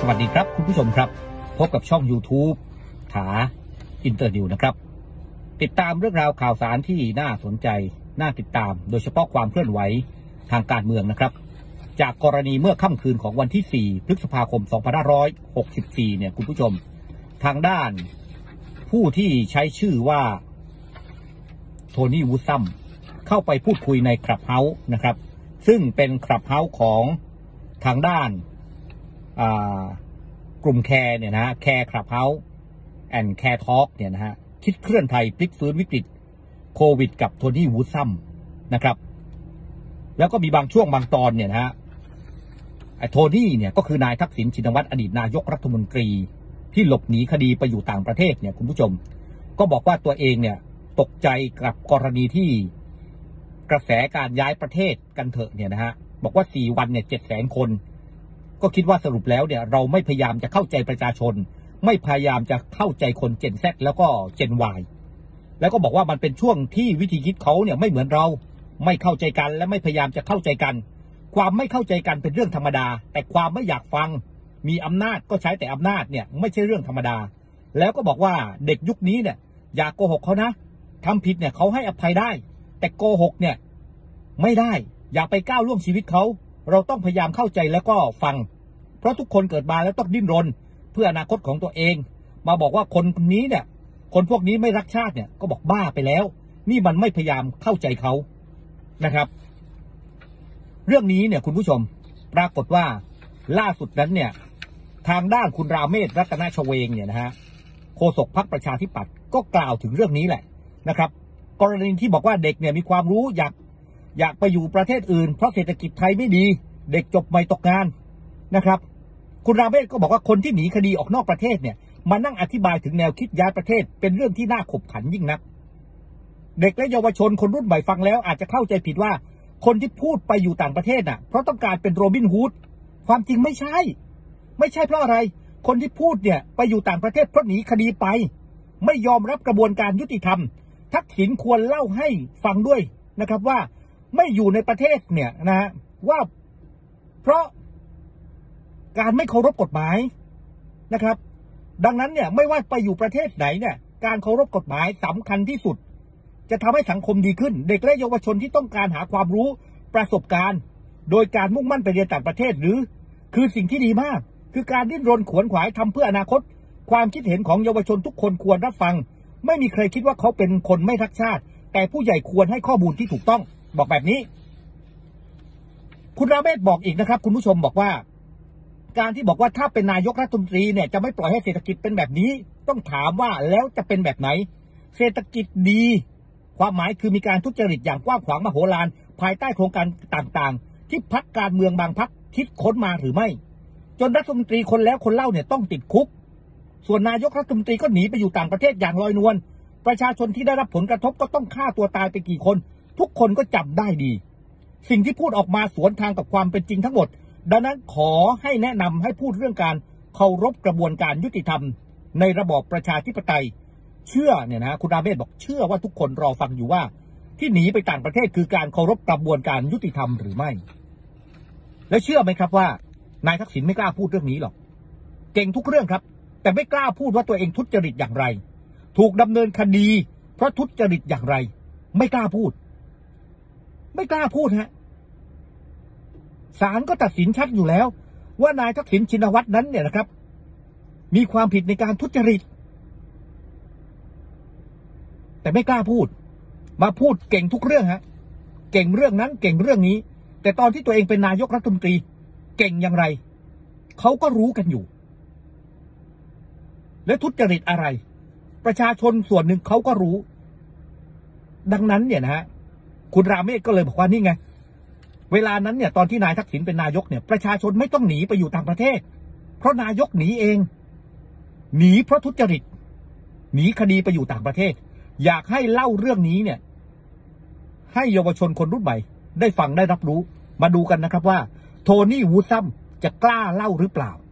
สวัสดีครับคุณผู้ชมครับพบกับช่อง YouTube ถาอินเตอร์นิวนะครับติดตามเรื่องราวข่าวสารที่น่าสนใจน่าติดตามโดยเฉพาะความเคลื่อนไหวทางการเมืองนะครับจากกรณีเมื่อค่ำคืนของวันที่4พฤษภาคม2564เนี่ยคุณผู้ชมทางด้านผู้ที่ใช้ชื่อว่าโทนี่วูดซัมเข้าไปพูดคุยในคลับเฮาส์นะครับซึ่งเป็นคลับเฮาส์ของทางด้านกลุ่มแคร์เนี่ยนะแคร์คลับเฮาส์แอนด์แคร์ทอล์กเนี่ยนะฮะคิดเคลื่อนไทยพลิกฟื้นวิกฤตโควิดกับโทนี่วูดซัมนะครับแล้วก็มีบางช่วงบางตอนเนี่ยนะฮะโทนี่เนี่ยก็คือนายทักษิณชินวัตรอดีตนายกรัฐมนตรีที่หลบหนีคดีไปอยู่ต่างประเทศเนี่ยคุณผู้ชมก็บอกว่าตัวเองเนี่ยตกใจกับกรณีที่กระแสการย้ายประเทศกันเถอะเนี่ยนะฮะบอกว่า4 วันเนี่ย700,000 คนก็คิดว่าสรุปแล้วเนี่ยเราไม่พยายามจะเข้าใจประชาชนไม่พยายามจะเข้าใจคนเจน Z แล้วก็เจน Y แล้วก็บอกว่ามันเป็นช่วงที่วิธีคิดเขาเนี่ยไม่เหมือนเราไม่เข้าใจกันและไม่พยายามจะเข้าใจกันความไม่เข้าใจกันเป็นเรื่องธรรมดาแต่ความไม่อยากฟังมีอำนาจก็ใช้แต่อำนาจเนี่ยไม่ใช่เรื่องธรรมดาแล้วก็บอกว่าเด็กยุคนี้เนี่ยอย่าโกหกเขานะทำผิดเนี่ยเขาให้อภัยได้แต่โกหกเนี่ยไม่ได้อย่าไปก้าวล่วงชีวิตเขาเราต้องพยายามเข้าใจแล้วก็ฟังเพราะทุกคนเกิดมาแล้วต้องดิ้นรนเพื่ออนาคตของตัวเองมาบอกว่าคนนี้เนี่ยคนพวกนี้ไม่รักชาติเนี่ยก็บอกบ้าไปแล้วนี่มันไม่พยายามเข้าใจเขานะครับเรื่องนี้เนี่ยคุณผู้ชมปรากฏว่าล่าสุดนั้นเนี่ยทางด้านคุณราเมศรัตนชเวงเนี่ยนะฮะโฆษกพรรคประชาธิปัตย์ก็กล่าวถึงเรื่องนี้แหละนะครับกรณีที่บอกว่าเด็กเนี่ยมีความรู้อยากไปอยู่ประเทศอื่นเพราะเศรษฐกิจไทยไม่ดีเด็กจบใหม่ตกงานนะครับคุณราเมศก็บอกว่าคนที่หนีคดีออกนอกประเทศเนี่ยมานั่งอธิบายถึงแนวคิดย้ายประเทศเป็นเรื่องที่น่าขบขันยิ่งนักเด็กและเยาวชนคนรุ่นใหม่ฟังแล้วอาจจะเข้าใจผิดว่าคนที่พูดไปอยู่ต่างประเทศน่ะเพราะต้องการเป็นโรบินฮูดความจริงไม่ใช่เพราะอะไรคนที่พูดเนี่ยไปอยู่ต่างประเทศเพราะหนีคดีไปไม่ยอมรับกระบวนการยุติธรรมทักษิณควรเล่าให้ฟังด้วยนะครับว่าไม่อยู่ในประเทศเนี่ยนะฮะว่าเพราะการไม่เคารพกฎหมายนะครับดังนั้นเนี่ยไม่ว่าไปอยู่ประเทศไหนเนี่ยการเคารพกฎหมายสำคัญที่สุดจะทำให้สังคมดีขึ้นเด็กและเยาวชนที่ต้องการหาความรู้ประสบการณ์โดยการมุ่งมั่นไปเรียนต่างประเทศหรือคือสิ่งที่ดีมากคือการดิ้นรนขวนขวายทำเพื่ออนาคตความคิดเห็นของเยาวชนทุกคนควรรับฟังไม่มีใครคิดว่าเขาเป็นคนไม่รักชาติแต่ผู้ใหญ่ควรให้ข้อมูลที่ถูกต้องบอกแบบนี้คุณราเมศบอกอีกนะครับคุณผู้ชมบอกว่าการที่บอกว่าถ้าเป็นนายกรัฐมนตรีเนี่ยจะไม่ปล่อยให้เศรษฐกิจเป็นแบบนี้ต้องถามว่าแล้วจะเป็นแบบไหนเศรษฐกิจดีความหมายคือมีการทุจริตอย่างกว้างขวางมโหฬารภายใต้โครงการต่างๆที่พรรคการเมืองบางพรรคคิดค้นมาหรือไม่จนรัฐมนตรีคนแล้วคนเล่าเนี่ยต้องติดคุกส่วนนายกรัฐมนตรีก็หนีไปอยู่ต่างประเทศอย่างลอยนวลประชาชนที่ได้รับผลกระทบก็ต้องฆ่าตัวตายไปกี่คนทุกคนก็จำได้ดีสิ่งที่พูดออกมาสวนทางกับความเป็นจริงทั้งหมดดังนั้นขอให้แนะนำให้พูดเรื่องการเคารพกระบวนการยุติธรรมในระบอบประชาธิปไตยเชื่อเนี่ยนะคุณราเมศบอกเชื่อว่าทุกคนรอฟังอยู่ว่าที่หนีไปต่างประเทศคือการเคารพกระบวนการยุติธรรมหรือไม่และเชื่อไหมครับว่านายทักษิณไม่กล้าพูดเรื่องนี้หรอกเก่งทุกเรื่องครับแต่ไม่กล้าพูดว่าตัวเองทุจริตอย่างไรถูกดำเนินคดีเพราะทุจริตอย่างไรไม่กล้าพูดฮะศาลก็ตัดสินชัดอยู่แล้วว่านายทักษิณชินวัตรนั้นเนี่ยนะครับมีความผิดในการทุจริตแต่ไม่กล้าพูดมาพูดเก่งทุกเรื่องฮะเก่งเรื่องนั้นเก่งเรื่องนี้แต่ตอนที่ตัวเองเป็นนายกรัฐมนตรีเก่งอย่างไรเขาก็รู้กันอยู่และทุจริตอะไรประชาชนส่วนหนึ่งเขาก็รู้ดังนั้นเนี่ยนะฮะคุณราเมศก็เลยบอกว่านี่ไงเวลานั้นเนี่ยตอนที่นายทักษิณเป็นนายกเนี่ยประชาชนไม่ต้องหนีไปอยู่ต่างประเทศเพราะนายกหนีเองหนีเพราะทุจริตหนีคดีไปอยู่ต่างประเทศอยากให้เล่าเรื่องนี้เนี่ยให้เยาวชนคนรุ่นใหม่ได้ฟังได้รับรู้มาดูกันนะครับว่าโทนี่วูดซัมจะกล้าเล่าหรือเปล่า